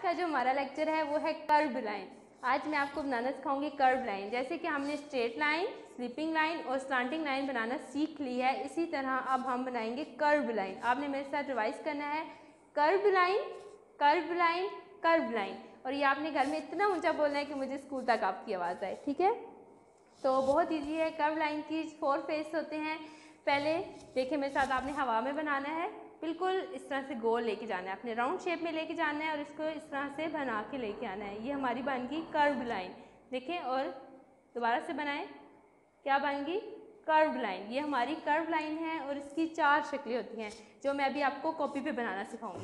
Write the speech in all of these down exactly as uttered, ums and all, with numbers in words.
का जो हमारा लेक्चर है वो है कर्व लाइन। आज मैं आपको बनाना सिखाऊंगी कर्व लाइन। जैसे कि हमने स्ट्रेट लाइन, स्लिपिंग लाइन और स्लांटिंग लाइन बनाना सीख ली है, इसी तरह अब हम बनाएंगे कर्व लाइन। आपने मेरे साथ रिवाइज करना है, curve line, curve line, curve line, और ये आपने घर में इतना ऊंचा बोलना है कि मुझे स्कूल तक आपकी आवाज़ आए, ठीक है। तो बहुत ईजी है। कर्व लाइन की फोर फेस होते हैं। पहले देखिए मेरे साथ, आपने हवा में बनाना है, बिल्कुल इस तरह से गोल लेके जाना है, अपने राउंड शेप में लेके जाना है और इसको इस तरह से बना के लेके आना है। ये हमारी बन गई कर्व लाइन। देखें और दोबारा से बनाएं, क्या बन गई? Curve line. ये हमारी कर्व लाइन है और इसकी चार शक्लें होती हैं जो मैं अभी आपको कॉपी पे बनाना सिखाऊंगी।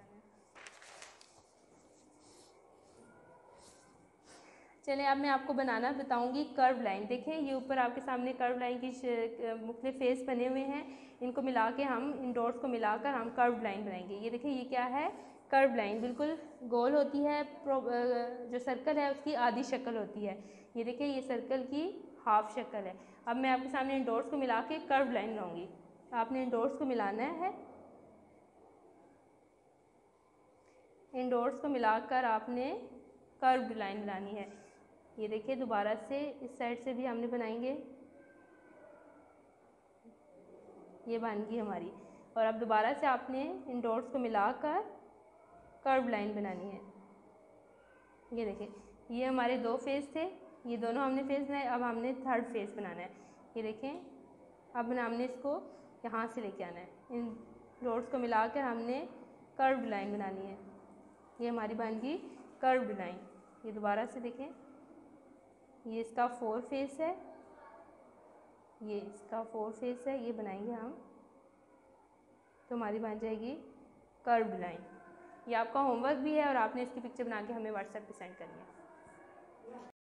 चलिए अब मैं आपको बनाना बताऊंगी कर्व लाइन। देखें ये ऊपर आपके सामने कर्व लाइन की मुख्तलिफ फेस बने हुए हैं, इनको मिला के हम, इन डॉट्स को मिलाकर हम कर्व लाइन बनाएंगे। ये देखें ये क्या है? Curve line. बिल्कुल गोल होती है, जो सर्कल है उसकी आधी शक्ल होती है। ये देखें ये सर्कल की हाफ शक्ल है। अब मैं आपके सामने इन डॉट्स को मिला के कर्व लाइन बनाऊँगी। आपने इन डॉट्स को मिलाना है, इन डॉट्स को मिलाकर आपने कर्व लाइन बनानी है। ये देखिए दोबारा से इस साइड से भी हमने बनाएंगे, ये बन गई हमारी। और अब दोबारा से आपने इन डॉट्स को मिलाकर कर्व लाइन बनानी है। ये देखिए ये हमारे दो फेस थे, ये दोनों हमने फेस बनाए, अब हमने थर्ड फेस बनाना है। ये देखें अब हमने इसको यहाँ से लेके आना है, इन डॉट्स को मिलाकर हमने कर्व लाइन बनानी है। ये हमारी बन गई कर्व लाइन। ये दोबारा से देखें, ये इसका फोर फेस है, ये इसका फोर फेस है, ये बनाएंगे हम तो हमारी बन जाएगी कर्व लाइन। ये आपका होमवर्क भी है और आपने इसकी पिक्चर बना के हमें व्हाट्सएप पे सेंड करनी है।